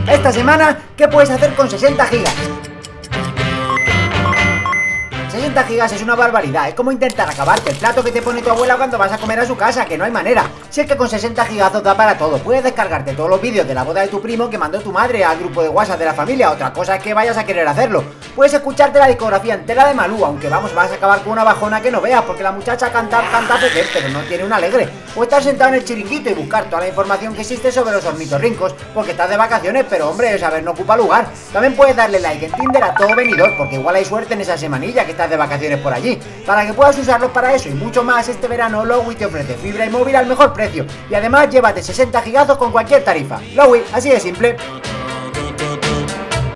Esta semana, ¿qué puedes hacer con 60 gigas? 60 gigas es una barbaridad, es como intentar acabarte el plato que te pone tu abuela cuando vas a comer a su casa, que no hay manera. Si es que con 60 gigazos da para todo, puedes descargarte todos los vídeos de la boda de tu primo que mandó tu madre al grupo de WhatsApp de la familia, otra cosa es que vayas a querer hacerlo. Puedes escucharte la discografía entera de Malú, aunque vamos, vas a acabar con una bajona que no veas, porque la muchacha canta pequeño, pero no tiene un alegre. O estar sentado en el chiringuito y buscar toda la información que existe sobre los ornitorrincos, porque estás de vacaciones, pero hombre, el saber no ocupa lugar. También puedes darle like en Tinder a todo venidor, porque igual hay suerte en esa semanilla que estás de vacaciones por allí. Para que puedas usarlos para eso y mucho más, este verano Lowi te ofrece fibra y móvil al mejor precio. Y además llévate 60 gigazos con cualquier tarifa. Lowi, así de simple.